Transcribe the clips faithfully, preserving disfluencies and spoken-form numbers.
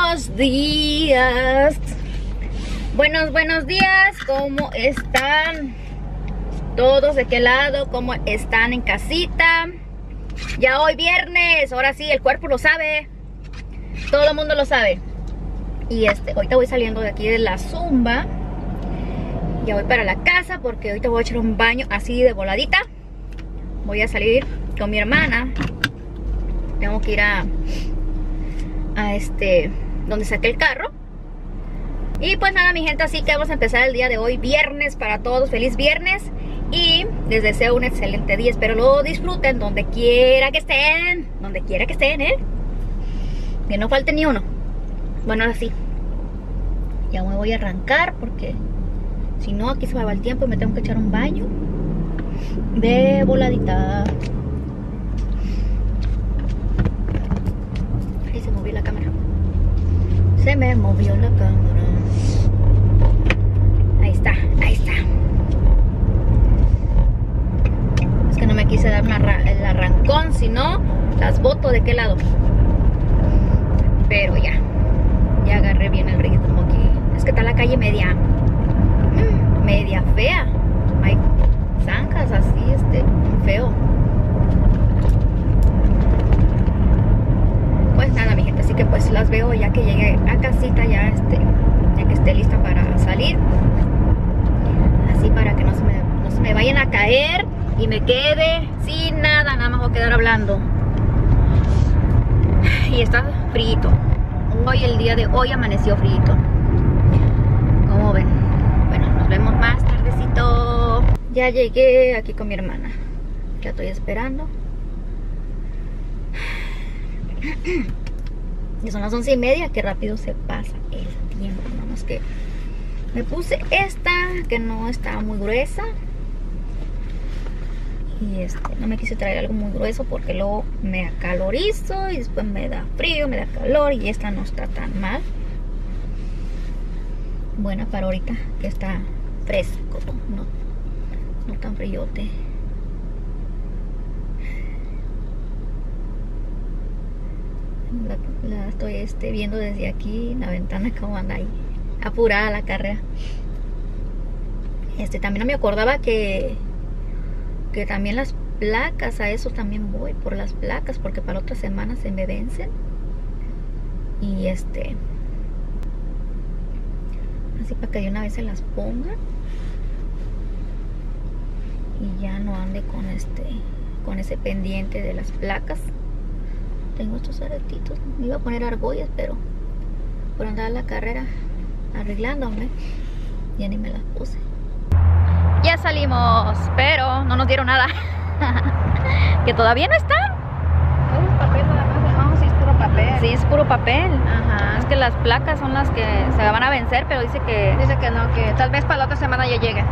Buenos días. Buenos, buenos días. ¿Cómo están todos? ¿De qué lado? ¿Cómo están en casita? Ya hoy viernes. Ahora sí, el cuerpo lo sabe. Todo el mundo lo sabe. Y este, ahorita voy saliendo de aquí de la zumba. Ya voy para la casa porque ahorita voy a echar un baño así de voladita. Voy a salir con mi hermana. Tengo que ir a... a este, donde saqué el carro. Y pues nada, mi gente, así que vamos a empezar el día de hoy, viernes para todos, feliz viernes. Y les deseo un excelente día, espero lo disfruten donde quiera que estén. Donde quiera que estén, eh que no falte ni uno. Bueno, ahora sí, ya me voy a arrancar porque si no aquí se me va el tiempo y me tengo que echar un baño de voladita. Ahí se movió la cámara. Se me movió la cámara. Ahí está, ahí está. Es que no me quise dar una el arrancón, si no, las boto de qué lado. Pero ya, ya agarré bien el ritmo aquí. Es que está la calle media, media fea. Hay zanjas así, este, feo. Pues nada, mi gente, así que pues las veo ya que llegue a casita, ya este, ya que esté lista para salir. Así para que no se me, no se me vayan a caer y me quede sin nada, nada más voy a quedar hablando. Y está frito. Hoy, el día de hoy amaneció frito. Como ven. Bueno, nos vemos más tardecito. Ya llegué aquí con mi hermana. Ya estoy esperando. Y son las once y media, que rápido se pasa el tiempo. Nada más que me puse esta, que no está muy gruesa. Y este, no me quise traer algo muy grueso porque luego me acalorizo y después me da frío, me da calor. Y esta no está tan mal. Buena para ahorita que está fresco, no, no tan fríote. La, la estoy este, viendo desde aquí en la ventana cómo anda ahí, apurada la carrera. Este, también no me acordaba que que también las placas, a eso también voy por las placas porque para otra semana se me vencen. Y este, así para que de una vez se las ponga y ya no ande con este, con ese pendiente de las placas. Tengo estos aretitos, me iba a poner argollas, pero por andar a la carrera arreglándome ya ni me las puse. Ya salimos, pero no nos dieron nada. Que todavía no están. Es papel nada más, no, sí es puro papel. Sí, es puro papel. Ajá. Es que las placas son las que se van a vencer, pero dice que... Dice que no, que tal vez para la otra semana ya llegue.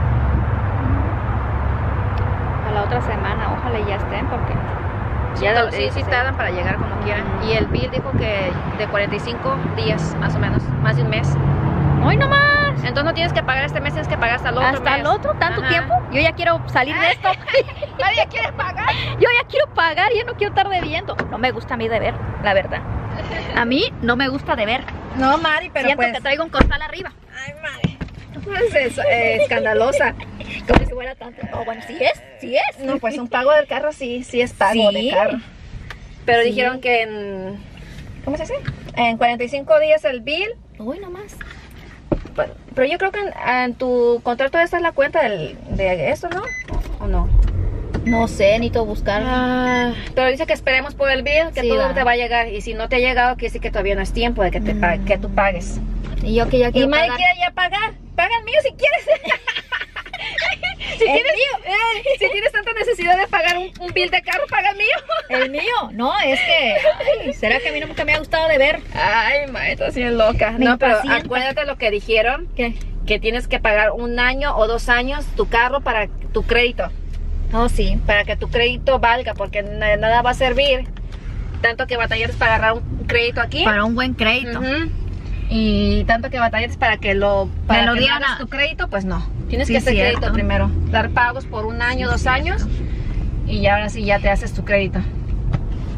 Para la otra semana, ojalá ya estén, porque... Sí, ya to- sí, sí tardan para llegar como quieran. Y el bill dijo que de cuarenta y cinco días, más o menos, más de un mes. ¡Hoy no más! Entonces no tienes que pagar este mes, tienes que pagar hasta el otro ¿Hasta mes. el otro? ¿Tanto Ajá. tiempo? Yo ya quiero salir de esto. Nadie quiere pagar. Yo ya quiero pagar, yo no quiero estar debiendo. No me gusta a mí deber, la verdad. A mí no me gusta deber. No, Mari, pero Siento pues... que traigo un costal arriba. Ay, Mari. Pues es eh, escandalosa. Como si fuera tanto. Oh, bueno, sí es, sí es. No, pues un pago del carro sí, sí es pago Sí. de carro. Pero Sí. dijeron que en... ¿Cómo se dice? En cuarenta y cinco días el bill. Uy, no más. Pero, pero yo creo que en, en tu contrato esta es la cuenta del, de eso, ¿no? ¿O no? No sé, necesito buscar. Ah, pero dice que esperemos por el bill, que Sí, todo va. te va a llegar. Y si no te ha llegado, quiere decir que todavía no es tiempo de que, te pa- Mm. que tú pagues. Y yo que ya Y quiero Mari pagar. quiere ya pagar. Paga el mío si quieres. si, ¿El tienes eh, si tienes tanta necesidad de pagar un, un bill de carro, paga el mío. El mío, no, es que ay, ¿será que a mí nunca me ha gustado de ver? Ay, maestra, así es loca. Me no, pero impacienta. acuérdate lo que dijeron. ¿Qué? Que tienes que pagar un año o dos años tu carro para tu crédito. Oh, sí. Para que tu crédito valga, porque na- nada va a servir tanto que batalles para agarrar un crédito aquí. Para un buen crédito. Ujú. Y tanto que batalles para que lo para lo que dieran hagas a- tu crédito, pues no. Tienes Sí, que hacer cierto. crédito primero. Dar pagos por un año, dos años. Y ya ahora sí ya te haces tu crédito.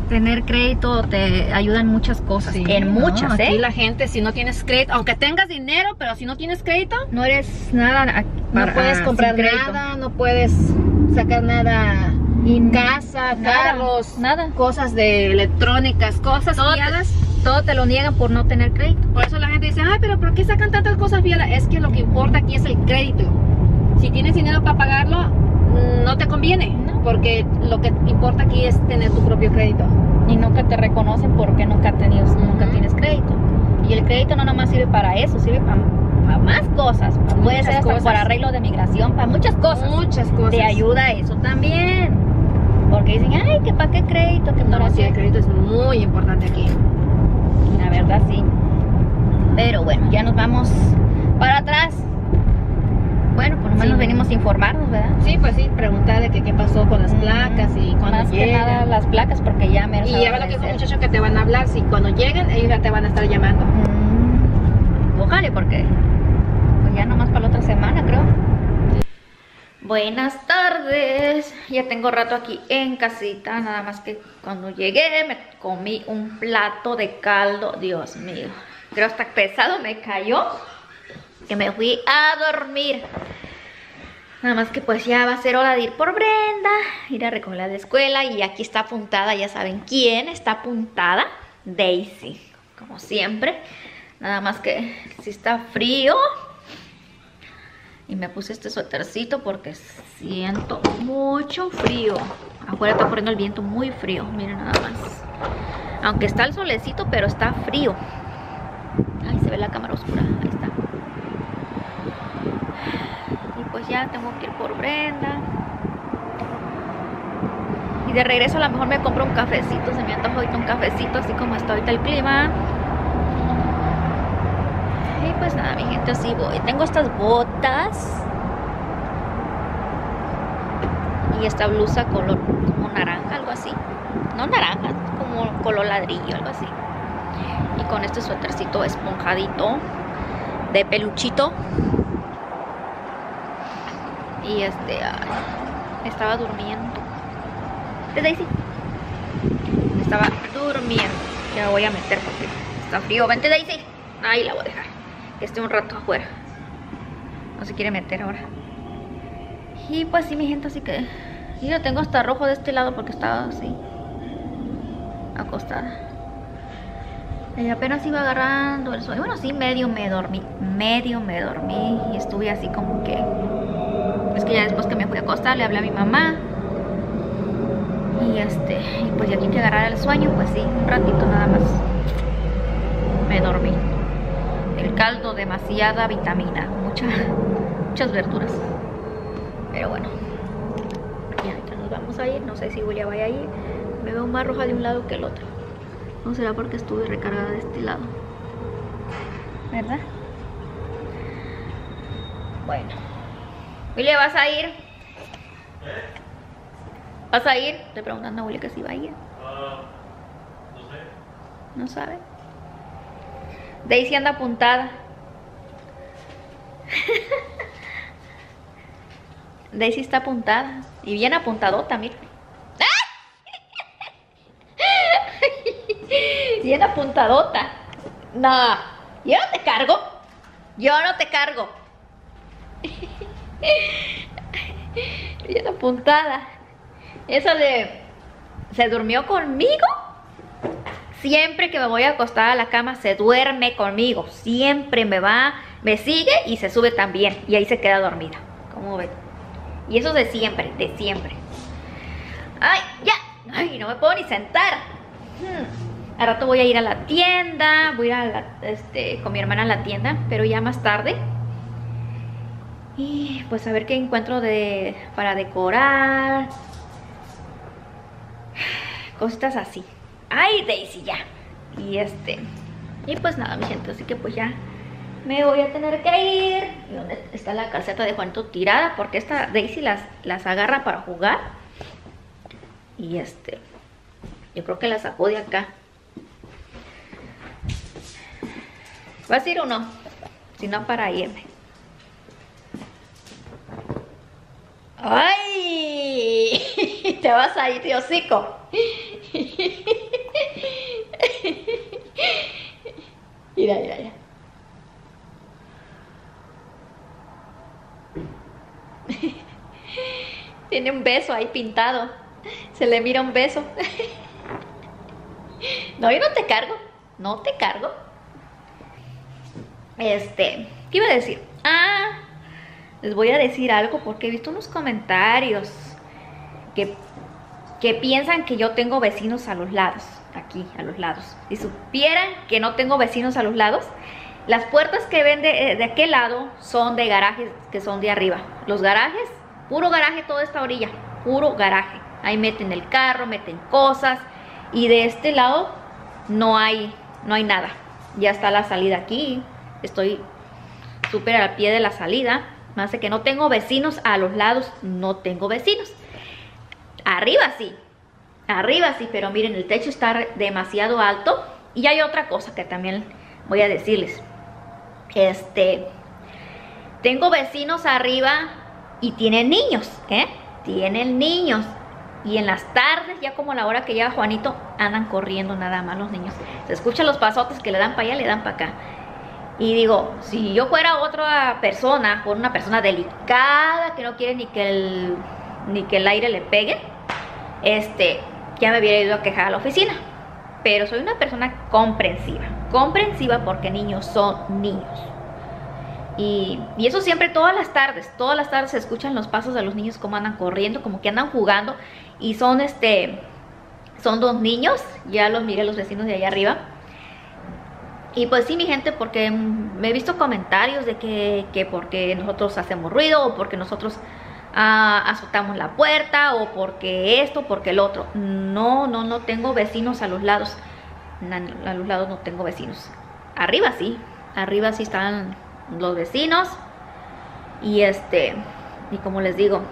tener crédito te ayuda en muchas cosas. Sí, en no, muchas, ¿eh? Aquí la gente, si no tienes crédito, aunque tengas dinero, pero si no tienes crédito, No eres nada. no para- puedes ah, comprar sin crédito. nada, no puedes sacar nada. Y Casa, nada, carros, nada. cosas de electrónicas, cosas Todo fiadas. te, todo te lo niegan por no tener crédito. Por eso la gente dice, ay, pero ¿por qué sacan tantas cosas fiadas? Es que lo que importa aquí es el crédito. Si tienes dinero para pagarlo, no te conviene, No. porque lo que importa aquí es tener tu propio crédito. Y nunca te reconocen porque nunca, tenido, nunca Ujú. tienes crédito. Y el crédito no nomás sirve para eso, sirve para, para más cosas. Puede Muchas ser hasta cosas. para arreglo de migración, para muchas cosas. Muchas cosas. Te ayuda eso también. Porque dicen, ay, que para qué crédito, que para No, sí, qué. el crédito es muy importante aquí. La verdad sí. Pero bueno, ya nos vamos para atrás. Bueno, por lo menos Sí. venimos a informarnos, ¿verdad? Sí, pues sí, preguntar de que qué pasó con las placas y cuándo Más que nada llegan. las placas, porque ya me Y ya ve lo que dijo un muchacho que te van a hablar, si cuando lleguen ellos ya te van a estar llamando. Mm, ojalá, porque pues ya nomás para la otra semana, creo. Buenas tardes. Ya tengo rato aquí en casita. Nada más que cuando llegué me comí un plato de caldo. Dios mío. Creo hasta pesado me cayó. Que me fui a dormir. Nada más que pues ya va a ser hora de ir por Brenda. Ir a recogerla de escuela. Y aquí está apuntada. Ya saben quién está apuntada. Daisy. Como siempre. Nada más que si está frío. Y me puse este suétercito porque siento mucho frío. Afuera está corriendo el viento muy frío. Miren nada más. Aunque está el solecito, pero está frío. Ay, se ve la cámara oscura. Ahí está. Y pues ya tengo que ir por Brenda. Y de regreso a lo mejor me compro un cafecito. Se me antoja ahorita un cafecito, así como está ahorita el clima. Y pues nada, mi gente, así voy. Tengo estas botas y esta blusa color como naranja, algo así. No naranja, como color ladrillo, algo así. Y con este suétercito esponjadito de peluchito. Y este, ay, estaba durmiendo. ¿Es Daisy? Estaba durmiendo. Ya la voy a meter porque está frío. Vente, Daisy. Ahí la voy a dejar. Que esté un rato afuera. No se quiere meter ahora. Y pues sí, mi gente, así que yo lo tengo hasta rojo de este lado porque estaba así acostada. Y apenas iba agarrando el sueño. Bueno, sí, medio me dormí. Medio me dormí. Y estuve así como que... Es que ya después que me fui a acostar le hablé a mi mamá. Y este... Y pues ya aquí que agarrar el sueño, pues sí, un ratito nada más. Me dormí. El caldo, demasiada vitamina, mucha, muchas verduras. Pero bueno, ya, ya nos vamos a ir. No sé si Julia vaya a ir. Me veo más roja de un lado que el otro. No será porque estuve recargada de este lado, ¿verdad? Bueno, Julia, ¿vas a ir? ¿Vas a ir? Estoy preguntando a Julia que si va a ir. Uh, no sé. No sabe. Daisy anda apuntada. Daisy está apuntada. Y bien apuntadota, mira. Bien apuntadota. No, yo no te cargo. Yo no te cargo. Bien apuntada. Eso de... ¿Se durmió conmigo? Siempre que me voy a acostar a la cama se duerme conmigo. Siempre me va, me sigue y se sube también. Y ahí se queda dormida. ¿Cómo ven? Y eso de siempre, de siempre. ¡Ay, ya! ¡Ay, no me puedo ni sentar! Hmm. Al rato voy a ir a la tienda. Voy a ir a la, este, con mi hermana a la tienda, pero ya más tarde. Y pues a ver qué encuentro de, para decorar. Cositas así. Ay, Daisy, ya. Y este... Y pues nada, mi gente, así que pues ya me voy a tener que ir. ¿Y dónde está la calceta de Juanito tirada? Porque esta Daisy las, las agarra para jugar. Y este... Yo creo que la sacó de acá. ¿Vas a ir o no? Si no, para irme. ¡Ay! Te vas a ir, tío hocico. Mira, mira, mira. Tiene un beso ahí pintado. Se le mira un beso. No, yo no te cargo. No te cargo. Este, ¿qué iba a decir? Ah, les voy a decir algo porque he visto unos comentarios que, que piensan que yo tengo vecinos a los lados. Aquí, a los lados. Si supieran que no tengo vecinos a los lados, las puertas que ven de, de aquel lado son de garajes que son de arriba. Los garajes, puro garaje toda esta orilla, puro garaje. Ahí meten el carro, meten cosas. Y de este lado no hay, no hay nada. Ya está la salida aquí. Estoy súper al pie de la salida. Me hace que no tengo vecinos a los lados. No tengo vecinos. Arriba sí. Arriba sí, pero miren, el techo está demasiado alto. Y hay otra cosa que también voy a decirles. Este, tengo vecinos arriba y tienen niños, ¿eh? Tienen niños. Y en las tardes, ya como a la hora que llega Juanito, andan corriendo nada más los niños. Se escuchan los pasotes que le dan para allá, le dan para acá. Y digo, si yo fuera otra persona, por una persona delicada, que no quiere ni que el, ni que el aire le pegue, este, ya me hubiera ido a quejar a la oficina. Pero soy una persona comprensiva. Comprensiva porque niños son niños. Y, y eso siempre, todas las tardes, todas las tardes se escuchan los pasos de los niños como andan corriendo, como que andan jugando. Y son este, son dos niños, ya los miré los vecinos de allá arriba. Y pues sí, mi gente, porque me he visto comentarios de que, que porque nosotros hacemos ruido, o porque nosotros ah, azotamos la puerta, o porque esto, porque el otro. No, no, no tengo vecinos a los lados. A los lados no tengo vecinos. Arriba sí, arriba sí están los vecinos. Y este, y como les digo,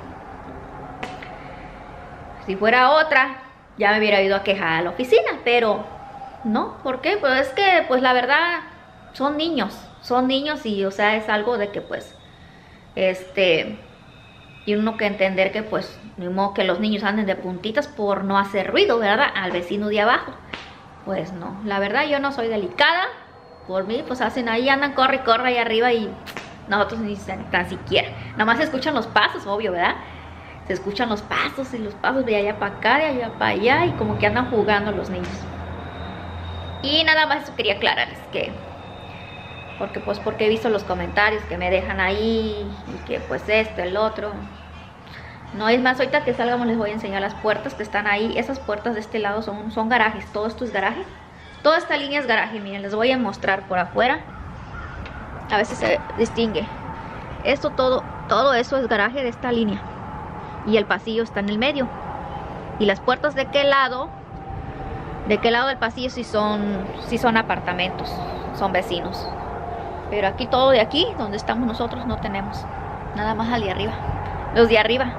si fuera otra, ya me hubiera ido a quejar a la oficina, pero no. ¿Por qué? Pues es que, pues la verdad, son niños, son niños y, o sea, es algo de que, pues, este, y uno que entender que, pues, ni modo que los niños anden de puntitas por no hacer ruido, ¿verdad? Al vecino de abajo. Pues no, la verdad yo no soy delicada. Por mí, pues hacen ahí, andan, corre y corre ahí arriba y nosotros ni tan siquiera. Nada más se escuchan los pasos, obvio, ¿verdad? Se escuchan los pasos y los pasos de allá para acá, de allá para allá, y como que andan jugando los niños. Y nada más eso quería aclararles, que porque pues porque he visto los comentarios que me dejan ahí, y que pues esto, el otro. No, es más, ahorita que salgamos les voy a enseñar las puertas que están ahí. Esas puertas de este lado son, son garajes, todo esto es garaje. Toda esta línea es garaje, miren, les voy a mostrar por afuera. A veces se distingue. Esto todo, todo eso es garaje de esta línea. Y el pasillo está en el medio. Y las puertas de qué lado, de qué lado del pasillo sí son, sí son apartamentos, son vecinos. Pero aquí todo de aquí, donde estamos nosotros, no tenemos. Nada más al de arriba. Los de arriba.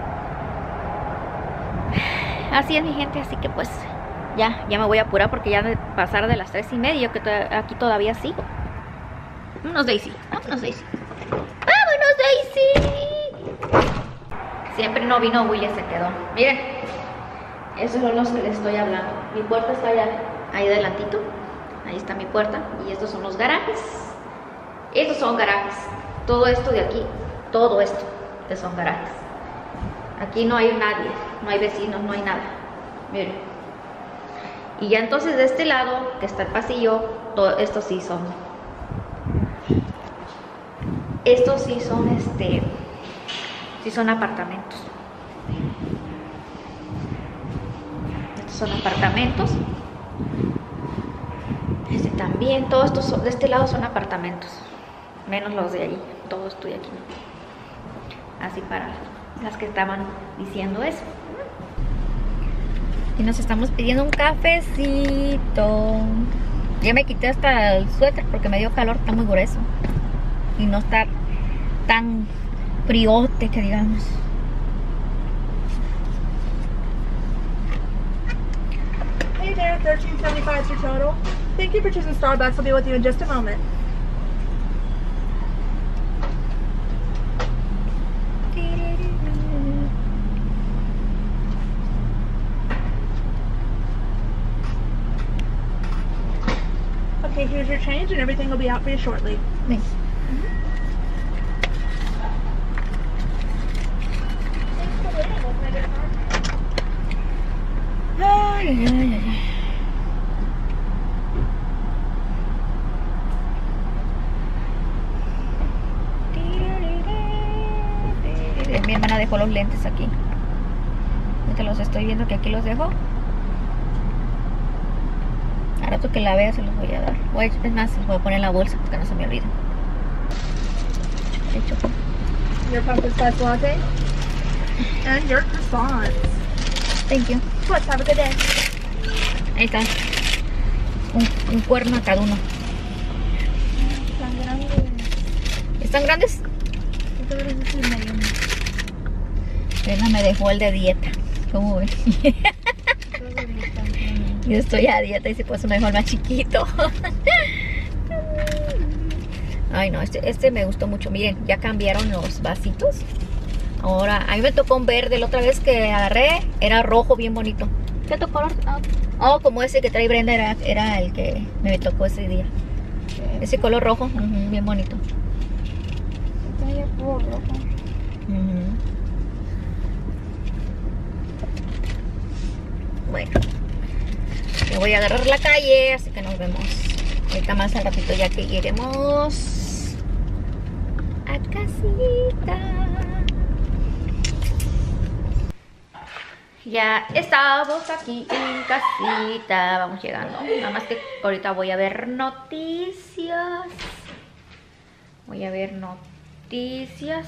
Así es, mi gente, así que pues ya, ya me voy a apurar porque ya de pasar de las tres y media, yo que to aquí todavía sigo. Vámonos, Daisy, vámonos, Daisy. ¡Vámonos, Daisy! Siempre no vino, Willy se quedó. Miren, esos son los que les estoy hablando. Mi puerta está allá, ahí adelantito. Ahí está mi puerta. Y estos son los garajes. Estos son garajes. Todo esto de aquí, todo esto, que son garajes. Aquí no hay nadie, no hay vecinos, no hay nada. Miren. Y ya entonces de este lado, que está el pasillo, todo, estos sí son. Estos sí son, este, sí son apartamentos. Estos son apartamentos. Este también, todos estos son, de este lado son apartamentos. Menos los de ahí, todo estoy aquí. Así para las que estaban diciendo eso. Y nos estamos pidiendo un cafecito. Ya me quité hasta el suéter porque me dio calor, está muy grueso. Y no está tan friote que digamos. Hey there, thirteen seventy-five is your total. Thank you for choosing Starbucks. I'll be with you in just a moment. Okay, here's your change, and everything will be out for you shortly. Ven. Ay, ay, ay, ay. Mi hermana dejó los lentes aquí. Ahorita los estoy viendo que aquí los dejo. Al rato que la vea se los voy a dar. Voy, es más, los voy a poner en la bolsa porque no se me olviden. Hecho. Your pumpkin spice latte and your croissants. Thank you. Let's have a good day. Ahí está. Un, un cuerno a cada uno. Están grandes. ¿Están grandes? Elena me dejó el de dieta. ¿Cómo ves? Yo estoy a dieta y se puso mejor más chiquito. Ay no, este, este me gustó mucho. Miren, ya cambiaron los vasitos. Ahora, a mí me tocó un verde. La otra vez que agarré era rojo, bien bonito. ¿Qué tu color? Oh, como ese que trae Brenda era, era el que me tocó ese día. Ese color rojo, uh-huh, bien bonito. Uh-huh. Bueno, yo voy a agarrar la calle, así que nos vemos ahorita más al ratito ya que lleguemos a casita. Ya estamos aquí en casita, vamos llegando. Nada más que ahorita voy a ver noticias. Voy a ver noticias.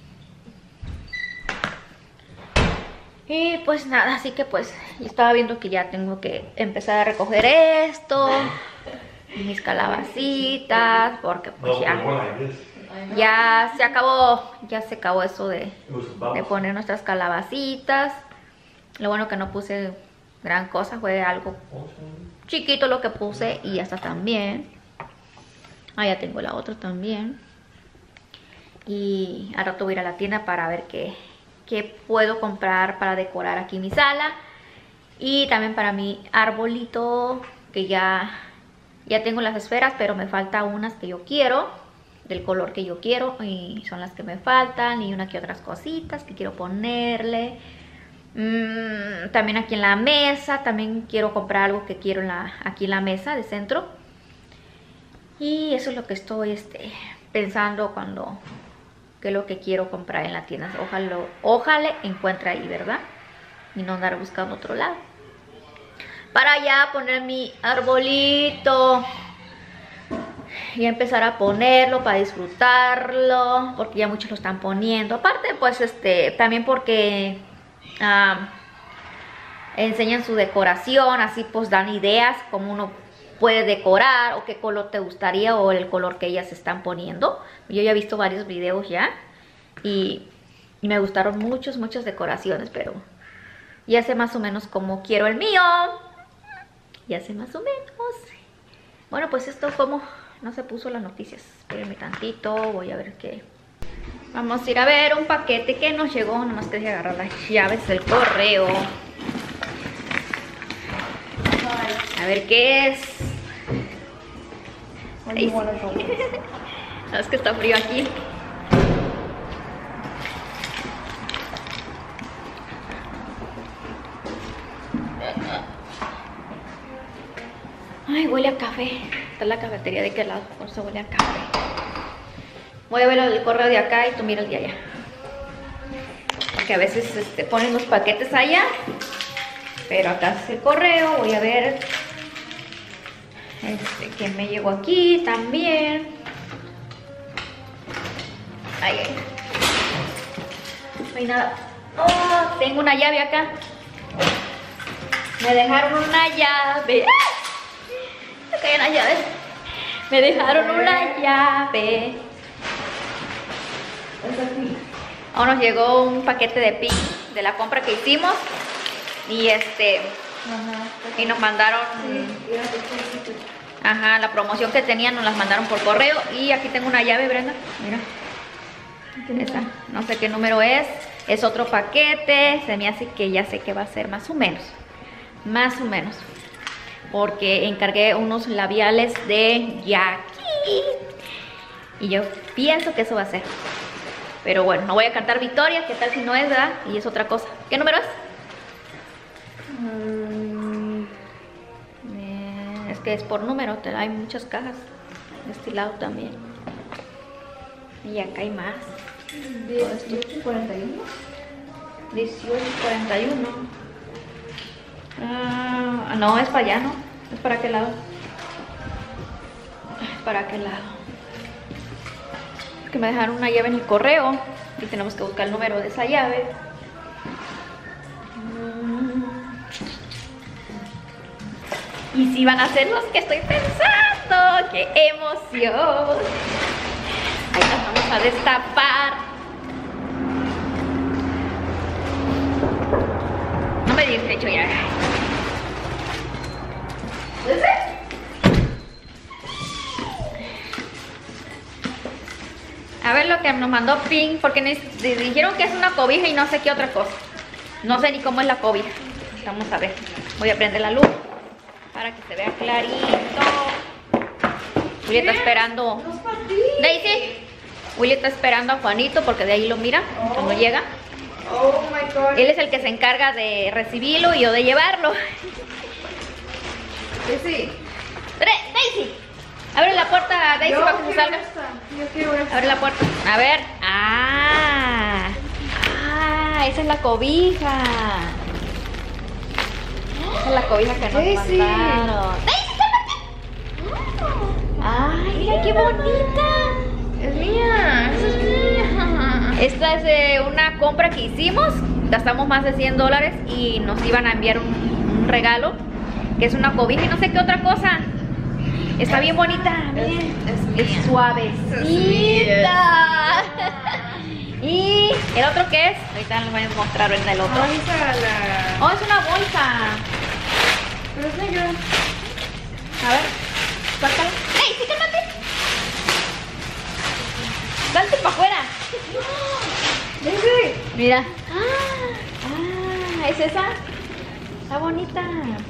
Y pues nada, así que pues estaba viendo que ya tengo que empezar a recoger esto, mis calabacitas, porque pues ya, ya se acabó, ya se acabó eso de, de poner nuestras calabacitas. Lo bueno que no puse gran cosa, fue algo chiquito lo que puse y ya está también. Ah, ya tengo la otra también. Y al rato voy a ir a la tienda para ver qué... que puedo comprar para decorar aquí mi sala y también para mi arbolito, que ya ya tengo las esferas, pero me falta unas que yo quiero, del color que yo quiero, y son las que me faltan, y una que otras cositas que quiero ponerle. Mm, también aquí en la mesa, también quiero comprar algo que quiero en la, aquí en la mesa de centro, y eso es lo que estoy este, pensando cuando... que es lo que quiero comprar en la tienda. Ojalá, ojalá encuentre ahí, ¿verdad? Y no andar buscando otro lado. Para ya poner mi arbolito y empezar a ponerlo para disfrutarlo, porque ya muchos lo están poniendo. Aparte, pues, este, también porque uh, enseñan su decoración, así pues dan ideas cómo uno puede decorar o qué color te gustaría o el color que ellas están poniendo. Yo ya he visto varios videos ya y, y me gustaron muchas, muchas decoraciones, pero ya sé más o menos cómo quiero el mío. Ya sé más o menos. Bueno, pues esto como no se puso las noticias. Espérenme tantito, voy a ver qué. Vamos a ir a ver un paquete que nos llegó. Nomás que dejé agarrar las llaves del correo. A ver qué es. Ahí sí. No, es que está frío aquí. Ay, huele a café. Está la cafetería de aquel lado, por eso huele a café. Voy a ver el correo de acá y tú mira el de allá. Porque a veces este, ponen los paquetes allá, pero acá es el correo. Voy a ver este, que me llegó aquí también. Ahí, ahí. No hay nada. Oh, tengo una llave acá. Me dejaron una llave. ¡Ah! Me caen las llaves. Me dejaron una llave. Ahora nos llegó un paquete de pin de la compra que hicimos. Y este. Ajá. Y nos mandaron. Ajá, la promoción que tenían nos las mandaron por correo. Y aquí tengo una llave, Brenda. Mira. Esa, no sé qué número es. Es otro paquete. Se me hace que ya sé que va a ser más o menos. Más o menos. porque encargué unos labiales de Jackie. Y yo pienso que eso va a ser. Pero bueno, no voy a cantar victoria, ¿qué tal si no es, verdad? Y es otra cosa. ¿Qué número es? Mm, eh, es que es por número, te- hay muchas cajas. De este lado también. Y acá hay más. dieciocho cuarenta y uno. dieciocho cuarenta y uno. Ah, no, es para allá, ¿no? Es para aquel lado. Es para aquel lado. Es que me dejaron una llave en el correo y tenemos que buscar el número de esa llave. Mm. Y si van a ser los que estoy pensando. ¡Qué emoción! Ahí las vamos a destapar. No me digas que he hecho ya. A ver lo que nos mandó Pink, porque nos dijeron que es una cobija y no sé qué otra cosa. No sé ni cómo es la cobija. Vamos a ver. Voy a prender la luz para que se vea clarito. Willy está esperando. Daisy. Willy está esperando a Juanito porque de ahí lo mira cuando llega. Oh my god. Él es el que se encarga de recibirlo y yo de llevarlo. Sí. Tre- Daisy, abre la puerta, Daisy, para que se salga. Yo quiero esta. Abre la puerta. A ver. Ah. Ah, esa es la cobija. Esa es la cobija que nos Daisy. mandaron. Daisy, cálmate. Ay, mira qué bonita. Es mía. Esa es mía. Esta es de una compra que hicimos. Gastamos más de cien dólares y nos iban a enviar un, un regalo, que es una cobija y no sé qué otra cosa. Está bien bonita, miren. Es, Es suavecita. Y el otro que es, ahorita les voy a mostrar en el otro. Vamos a la... Oh, es una bolsa. Pero es negra. A ver, sácala. ¡Ey, sí, cálmate! ¡Salte para afuera! Daisy. Mira. Ah, ah, ¿es esa? Está bonita.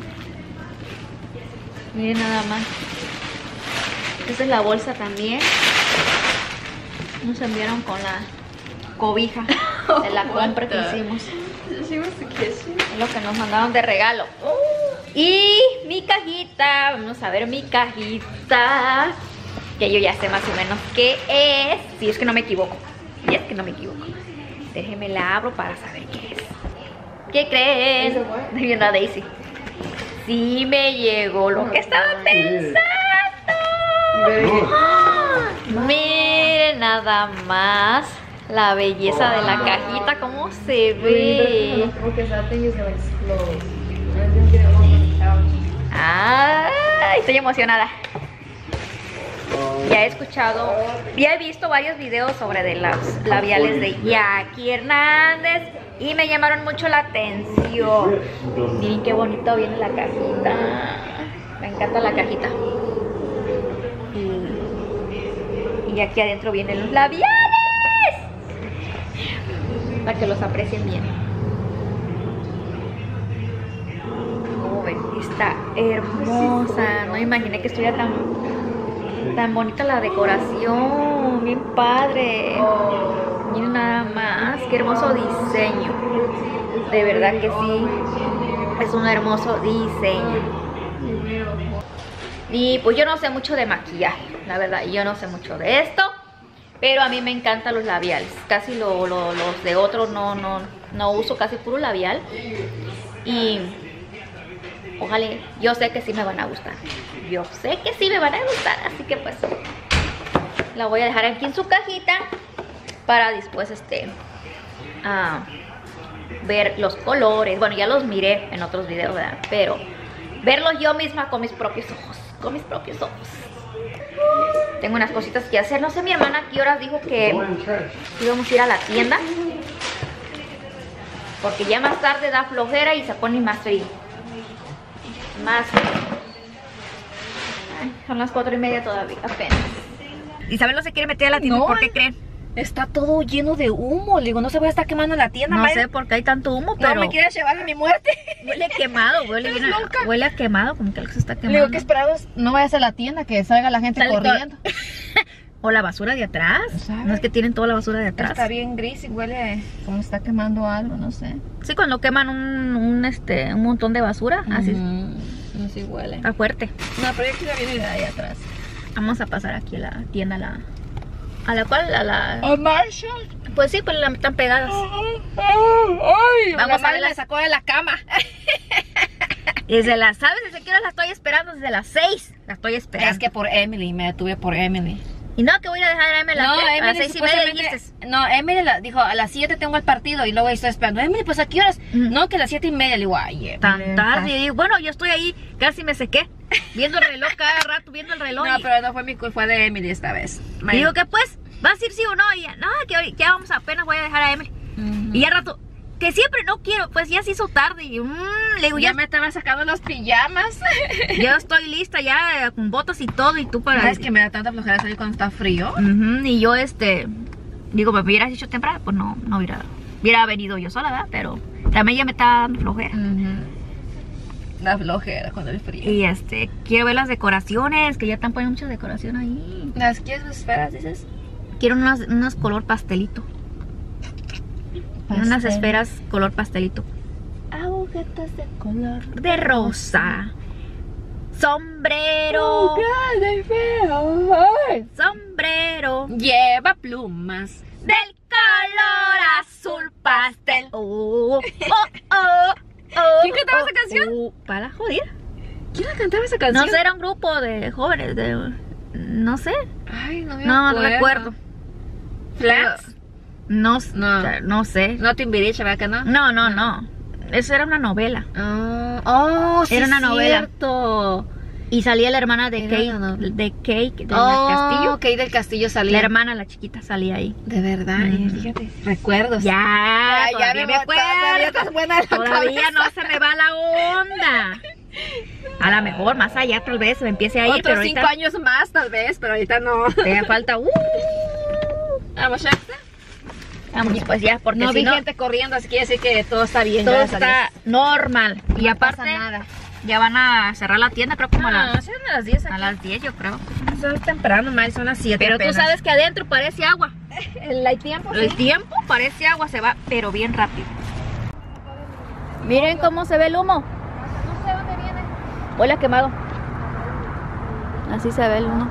Miren nada más. Esta es la bolsa también. Nos enviaron con la cobija de la compra que hicimos. She wants to kiss you. Es lo que nos mandaron de regalo. Y mi cajita, vamos a ver mi cajita, que yo ya sé más o menos qué es. Si es que no me equivoco. Si es que no me equivoco. Déjenme la abro para saber qué es. ¿Qué creen? ¿Eso fue? Estoy viendo a Daisy. Sí me llegó lo que estaba pensando. ¡Ah! Miren nada más la belleza de la cajita, cómo se ve. Because that thing is gonna explode. I'm gonna get it all on the couch. Ay, estoy emocionada. Ya he escuchado, ya he visto varios videos sobre de los labiales de Jackie Hernández y me llamaron mucho la atención. Miren qué bonito viene la cajita. Me encanta la cajita. Y, y aquí adentro vienen los labiales, para que los aprecien bien. Como ven, está hermosa. No me imaginé que estuviera tan, tan bonita la decoración. Bien padre. Miren nada más, qué hermoso diseño. De verdad que sí, es un hermoso diseño. Y pues yo no sé mucho de maquillaje, la verdad, yo no sé mucho de esto, pero a mí me encantan los labiales. Casi lo, lo, los de otros no, no, no uso, casi puro labial. Y ojalá, yo sé que sí me van a gustar. Yo sé que sí me van a gustar, así que pues la voy a dejar aquí en su cajita para después este uh, ver los colores. Bueno, ya los miré en otros videos, ¿verdad? Pero verlos yo misma con mis propios ojos, con mis propios ojos. Tengo unas cositas que hacer. No sé mi hermana a qué horas dijo que íbamos a ir a la tienda, porque ya más tarde da flojera y se pone más frío. Más frío. Ay, son las cuatro y media todavía, apenas. Isabel no se quiere meter a la tienda, No, ¿por qué creen? Está todo lleno de humo. Le digo, no se va a estar quemando la tienda. No Mari. sé por qué hay tanto humo, pero... No me quieres llevar a mi muerte. Huele quemado, huele, bien a, loca. huele a quemado, como que algo se está Le quemando. digo que esperados no vayas a la tienda, que salga la gente Sale corriendo. O la basura de atrás. ¿Sabe? No es que tienen toda la basura de atrás. Está bien gris y huele como está quemando algo, no sé. Sí, cuando queman un, un, este, un montón de basura, así Ujú. Así huele. está fuerte. No, pero yo quiero viene de ahí atrás. Vamos a pasar aquí a la tienda, a la, a la cual, a la... ¿A Marshall? Pues sí, pues la- están pegadas. Ay, Vamos la a madre ver la las- sacó de la cama. Desde las, ¿sabes? Desde que hora la estoy esperando, desde las seis la estoy esperando. Es que por Emily, me detuve por Emily. Y no, que voy a ir a dejar a Emily a las- a las seis y media supuestamente- dijiste. No, Emily la- dijo, a las siete tengo el partido y luego estoy esperando. Emily, pues ¿a qué horas? Mm. No, que a las siete y media. Le digo, ay, Emily, Tan tarde. estás- Y bueno, yo estoy ahí, casi me sequé. Viendo el reloj cada rato, viendo el reloj. No, y- pero no fue mi culpa, fue de Emily esta vez. y digo que pues, ¿vas a ir sí o no? Y ya, no, que hoy- ya vamos, apenas voy a dejar a Emily. Ujú. Y ya rato, que siempre no quiero, pues ya se hizo tarde. Y mm, le digo, ya ya, me estaba sacando los pijamas. ya estoy lista, ya eh, con botas y todo. Y tú para. ¿Sabes que me da tanta flojera salir cuando está frío? Ujú, y yo, este, digo, me hubieras dicho temprano, pues no, no hubiera, hubiera venido yo sola, ¿verdad? Pero también ya me está dando flojera. La flojera cuando el frío. Y este, quiero ver las decoraciones, que ya están poniendo mucha decoración ahí. ¿Las quieres esferas, dices? Quiero unas, unas color pastelito. Quiero unas Pastel. esferas color pastelito. Agujetas de color De rosa. Sombrero. de feo. Sombrero. Lleva plumas. Del color azul pastel. Oh, oh, oh, oh, ¿Quién cantaba oh, esa canción? oh. Para joder. ¿Quién la cantaba esa canción? No sé, era un grupo de jóvenes, de... No sé. Ay, no me No, no acuerdo. recuerdo. ¿Flats? No, No. no. no sé. No te Timbiriche, ¿verdad que no? No, no, no. Eso era una novela. Ah, oh, sí, Era una novela. cierto. Y salía la hermana de Era Kate, una novela. de Kate, de Oh, Castillo. Kate del Castillo salía. La hermana, la chiquita, salía ahí. De verdad, Mm. fíjate. Recuerdos. Ya, Ya, ya todavía me me acuerdo, todavía acuerdo. estás buena de la Todavía cabeza. no se me va la onda. A lo mejor más allá tal vez me empiece a ir, pero Otros cinco ahorita años más, tal vez, pero ahorita no. te falta. Uh, Vamos, ya está. vamos, pues ya, porque No si vi no, gente corriendo, así quiere decir que todo está bien. todo gracias a está normal. Y No aparte, pasa nada. ya van a cerrar la tienda, creo como a Dios. las, No, son las diez a aquí. las diez, yo creo. Son temprano, Mari, son las siete. Pero tú sabes que adentro parece agua. el tiempo. El tiempo parece agua, se va, pero bien rápido. Miren cómo se ve el humo. No sé dónde viene. Huele a quemado. Así se ve el humo.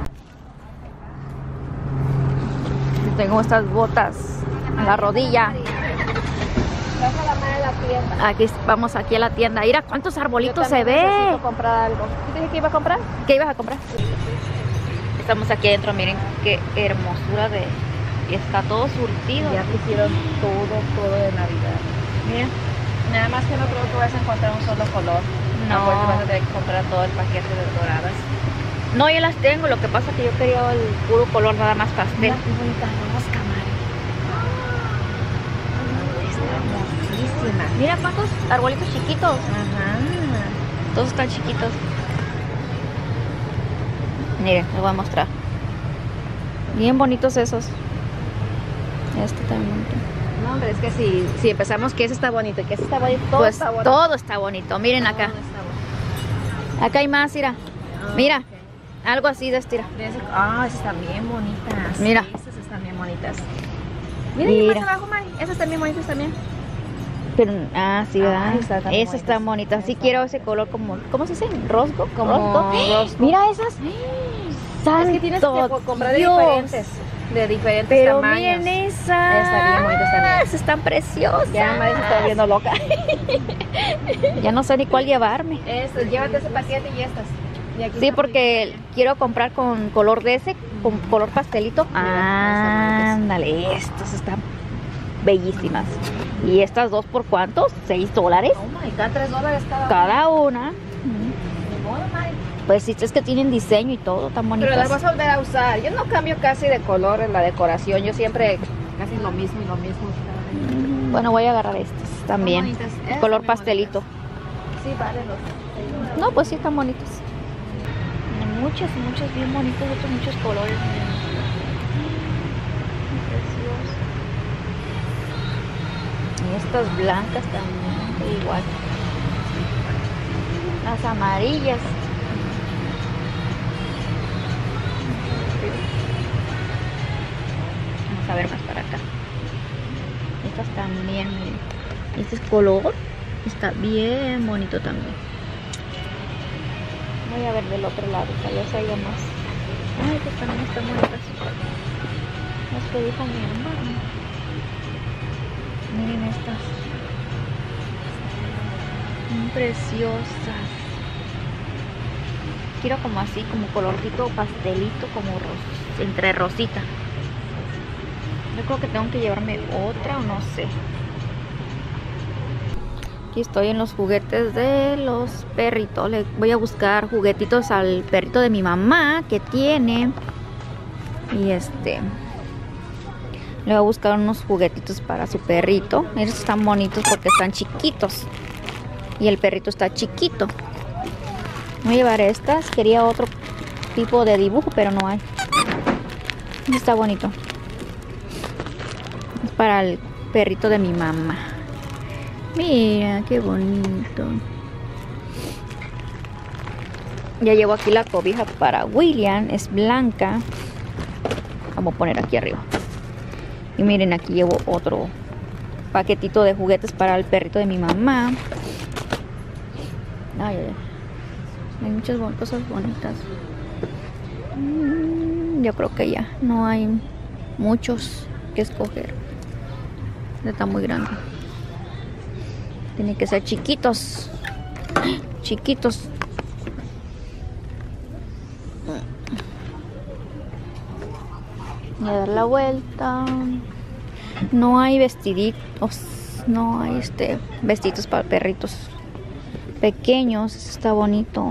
Tengo estas botas a la rodilla. Vas a la madre de la tienda. Aquí vamos aquí a la tienda. Mira cuántos arbolitos se ve. Necesito comprar algo. ¿Qué dije que iba a comprar? ¿Qué ibas a comprar? Estamos aquí adentro, miren qué hermosura de... Y está todo surtido. Ya pusieron todo, todo de Navidad. Miren. Nada más que no creo que vas a encontrar un solo color. No. Porque vas a tener que comprar todo el paquete de doradas. No, yo las tengo. Lo que pasa es que yo quería el puro color nada más pastel. Mira qué bonita rosca, Mari. Está hermosísima. Mira cuántos arbolitos chiquitos. Ajá. Todos están chiquitos. Miren, les voy a mostrar. Bien bonitos esos. Este también bonito. No, hombre, es que si, si empezamos que ese está bonito y que ese está bonito, todo Pues está bonito. todo está bonito. Miren acá. Todo está bonito. Acá hay más, mira. Ah, Mira. ok. Algo así de estira. De ese- Ah, esas están bien bonitas. Mira. Sí, esas están bien bonitas. Mira, y Mira. más abajo, Mari. Esas están bien bonitas también. Pero, ah, sí, ¿verdad? Ah, esas están Esas están bonitas. Sí quiero ese color como, ¿cómo se dice? Rosco. Como Rosco. rosco. Mira esas. Es que tienes que Santo comprar de Dios. diferentes. De diferentes Pero tamaños. miren esas. Están bien bonitas también. Esas están preciosas. Ya Mari se está viendo loca. Ya no sé ni cuál llevarme. Estas, llévate ese paquete y estas. Y aquí Sí, está porque quiero comprar con color de ese, con color pastelito. Mira, Ándale, estas están bellísimas. ¿Y estas dos por cuántos? ¿Seis dólares? tu- Oh my god, tres dólares cada. Cada una. Ni modo, Mari. Pues sí, es que tienen diseño y todo, tan Pero las bonitas. vas a volver a usar. Yo no cambio casi de color en la decoración. Yo siempre casi lo mismo y lo mismo. Mm, Bueno, voy a agarrar estas también. Son bonitas. Esas Color también pastelito. bonitas. Sí, vale los. No, pues sí, están bonitos. Muchos, muchos bien bonitos, otros muchos colores. miren. Y estas blancas también, igual. Las amarillas. Vamos a ver más para acá. Estas también, miren. Este es color. Está bien bonito también. Voy a ver del otro lado, tal vez haya más. Ay, estas también están bonitas. Las que dijo mi hermano. Miren estas. Son preciosas. Quiero como así, como colorcito pastelito, como ros entre rosita. Yo creo que tengo que llevarme otra o no sé. Aquí estoy en los juguetes de los perritos. Le voy a buscar juguetitos al perrito de mi mamá que tiene. Y este... le voy a buscar unos juguetitos para su perrito. Estos están bonitos porque están chiquitos. Y el perrito está chiquito. Voy a llevar estas. Quería otro tipo de dibujo, pero no hay. Está bonito. Es para el perrito de mi mamá. Mira, qué bonito. Ya llevo aquí la cobija para William. Es blanca. Vamos a poner aquí arriba. Y miren, aquí llevo otro paquetito de juguetes para el perrito de mi mamá. Ay, ay, ay. Hay muchas cosas bonitas. Yo creo que ya no hay muchos que escoger. Está muy grande. Tiene que ser chiquitos. Chiquitos. Voy a dar la vuelta. No hay vestiditos. No hay este vestiditos para perritos pequeños. Está bonito.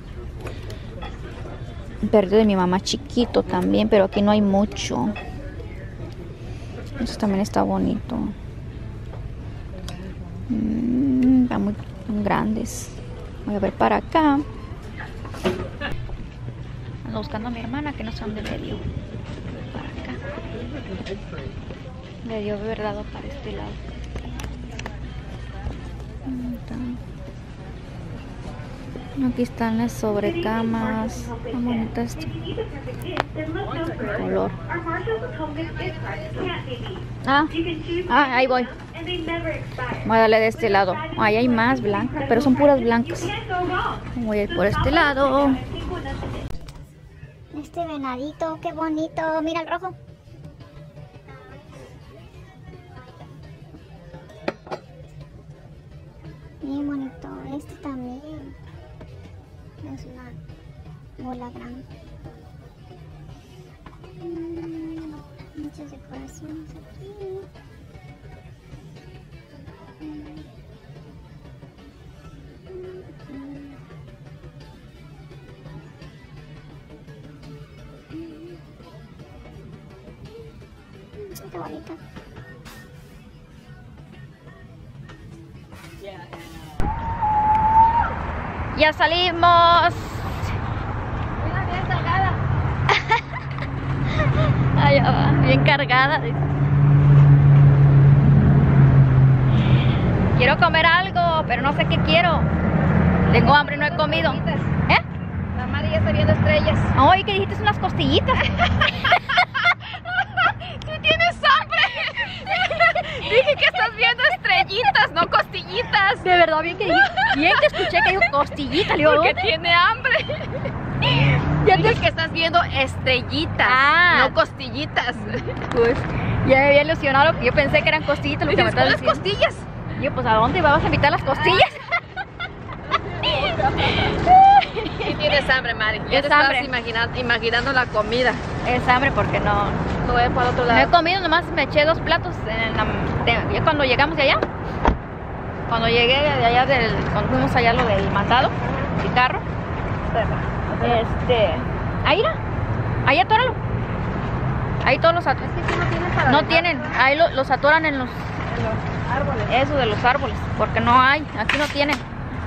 El perrito de mi mamá chiquito también, pero aquí no hay mucho. Eso también está bonito. Mm, están muy grandes. Voy a ver para acá. Ando buscando a mi hermana que no sé dónde le dio. Para acá. Le dio haber dado para este lado. Aquí están las sobrecamas. Están bonitas. El color. Ah, ah, ahí voy. Voy a darle de este lado. Ahí hay más blancas, pero son puras blancas. Voy a ir por este lado. Este venadito, qué bonito. Mira el rojo. Bien bonito. Este también. Es una bola grande. Mm, muchas decoraciones aquí. Mm. Qué bonito. Ya salimos. Mira, bien cargada. Ay, ya va, bien cargada. Quiero comer algo, pero no sé qué quiero. Tengo hambre, no he comido. ¿Eh? La Mari ya está viendo estrellas. Ay, que dijiste unas costillitas. ¡Sí tienes hambre! Dije que estás viendo estrellitas, no costillitas. De verdad, bien que dije, bien que escuché que dijo costillita. Le digo, Porque ¿dónde? tiene hambre. Ya dije que estás viendo estrellitas, Ah. no costillitas. Pues ya me había ilusionado porque yo pensé que eran costillitas lo que me Dices, estabas ¿cuáles diciendo. costillas? Yo, pues, ¿a dónde vamos a invitar las costillas? Sí tienes hambre, Mari. Ya Es te hambre. estás imaginando, imaginando la comida. Es hambre porque no, No voy para otro no he lado. comido, nomás me eché dos platos en la, de- ya cuando llegamos de allá. Cuando llegué de allá, del, cuando fuimos allá lo del mandado, el carro. Este, ahí era, ahí atóralo. Ahí todos los atoran. Es que aquí no tienes para No dejar tienen, ahí lo- los atoran en los, en los árboles. eso de los árboles, porque no hay, aquí no tienen.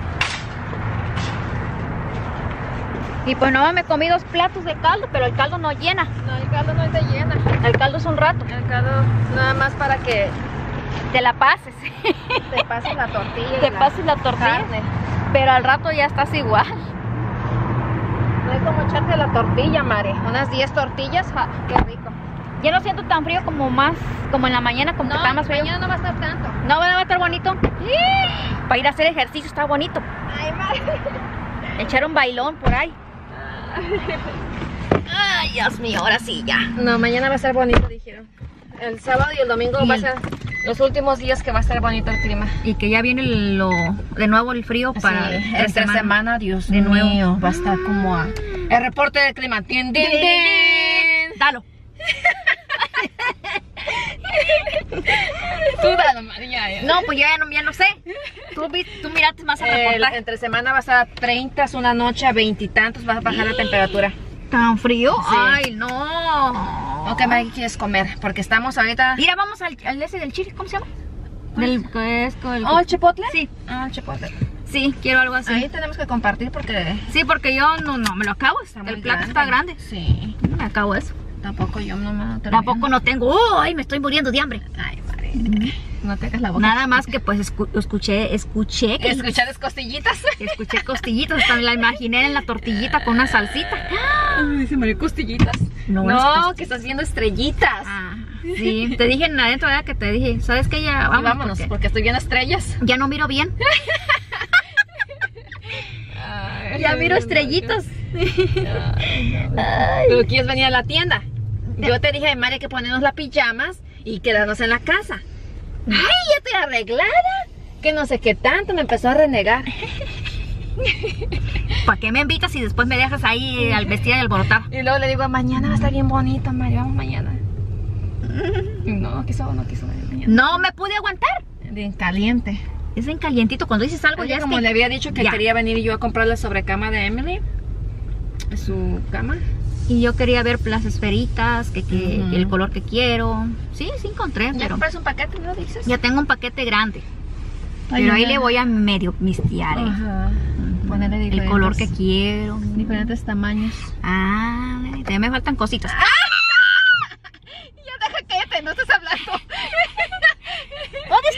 Y pues no me comí dos platos de caldo, pero el caldo no llena. No, el caldo no te llena. El caldo es un rato. El caldo nada más para que te la pases. Te pases la tortilla. Te pases la tortilla. Carne. Pero al rato ya estás igual. No hay como echarte la tortilla, Mari. Unas diez tortillas, ja, qué rico. Ya no siento tan frío como más, como en la mañana, como que está más frío. mañana no va a estar tanto. No, va a estar bonito. Para ir a hacer ejercicio está bonito. Ay, Mari. Echar un bailón por ahí. Ay, Dios mío, ahora sí ya. No, mañana va a estar bonito, dijeron. El sábado y el domingo Y va el- a ser los últimos días que va a estar bonito el clima. Y que ya viene lo, de nuevo el frío para Sí, esta esta semana, Dios de nuevo. mío, va a estar como a... El reporte del clima. ¡Tin, tin, tin! Dalo. Tú dalo, María. ya. No, pues yo ya no, ya no sé. Tú, vi- tú miraste más el El- reportaje. entre semana va a estar a treinta, es una noche a veintitantos, va a bajar la temperatura. ¿Tan frío? Sí. Ay, no. Ok, Mari, ¿qué quieres comer? Porque estamos ahorita... Mira, vamos al, al ese del chile, ¿cómo se llama? Del que es con el... ¿Oh, el chipotle? Sí, Ah, el chipotle. sí, quiero algo así. Ahí tenemos que compartir porque... Sí, porque yo no, no me lo acabo. está El muy plato está grande. Sí. No me acabo eso. Tampoco yo no me... Tampoco no tengo. ¡Oh! Ay, me estoy muriendo de hambre. Ay, Mari. No te hagas la boca. Nada más que pues escu- escuché, escuché que Escuchar las costillitas. escuché costillitas, hasta me la imaginé en la tortillita con una salsita. Dice María, costillitas. No, No, unas costillitas. que estás viendo estrellitas. Ah, sí, te dije en adentro, ¿verdad? Que te dije, ¿sabes qué? Ya Y vamos, vámonos, porque porque estoy viendo estrellas. ya no miro bien. Ya miro estrellitas. Tú quieres venir a la tienda. Yo te dije, María, que ponernos las pijamas y quedarnos en la casa. Ay, ya estoy arreglada. Que no sé qué tanto, me empezó a renegar. ¿Para qué me invitas y después me dejas ahí al vestida y alborotada? Y luego le digo, mañana va a estar bien bonito, María, vamos mañana. Y no, quiso, no quiso venir mañana. No me pude aguantar. Bien caliente. Es en calientito. Cuando dices algo Oye, ya es como que- le había dicho que ya. quería venir yo a comprar la sobrecama de Emily. Su cama. Y yo quería ver las esferitas, que, que, Ujú. que el color que quiero. Sí, sí encontré, ¿Ya pero compraste un paquete, no dices? ya tengo un paquete grande. Ay, Pero ahí ya. le voy a medio mistiar. eh. Ajá. Ponerle El diferentes, color que quiero. diferentes tamaños. Ah, todavía me faltan cositas. Ya deja, cállate, no estás hablando. ¿Dónde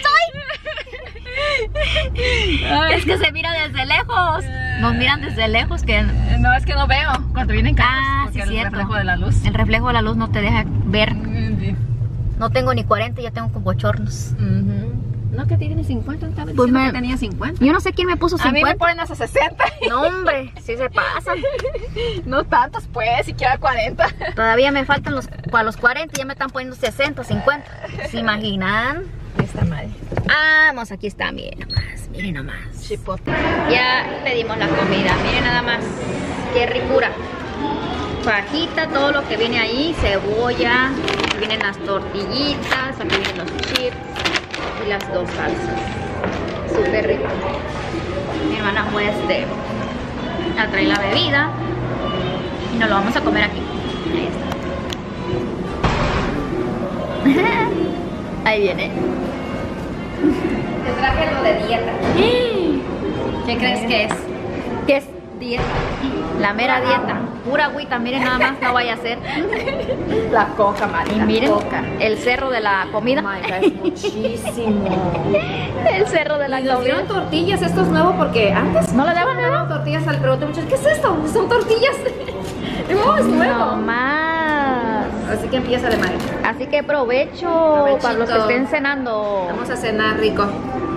estoy? Es que se mira desde lejos. Nos miran desde lejos que No, es que no veo cuando vienen carros. Ah, porque sí, el cierto. reflejo de la luz. el reflejo de la luz no te deja ver. Sí. No tengo ni cuarenta, ya tengo con bochornos. Ujú. No, que tiene cincuenta, estaba Pues diciendo me- que tenía cincuenta. Yo no sé quién me puso A mí me cincuenta. ponen hasta sesenta. No, hombre, sí se pasan. No tantos, pues, siquiera cuarenta. Todavía me faltan los, para los cuarenta, ya me están poniendo sesenta, cincuenta. ¿Se imaginan? Ahí está madre. Vamos, aquí está, miren nomás, miren nomás. Chipotle. Ya pedimos la comida, miren nada más. Qué ricura. Fajita, todo lo que viene ahí, cebolla, aquí vienen las tortillitas, aquí vienen los chips y las dos salsas. Súper rico. Mi hermana fue este, a traer la bebida y nos lo vamos a comer aquí. Ahí está. Ahí viene. Te traje lo de dieta. ¿Qué crees que es? ¿Qué es dieta? La mera dieta. Pura agüita, miren nada más, no vaya a ser. La coca, Mari. Y miren el cerro de la comida. es muchísimo. El cerro de la Nos comida. dieron tortillas, esto es nuevo porque antes ¿No le daban me daban tortillas al pregunto muchos, ¿qué es esto? Son tortillas. Digo, "Oh, es nuevo. No más. Así que empieza de Mari. Así que provecho para los que Provechito. estén cenando. Vamos a cenar rico.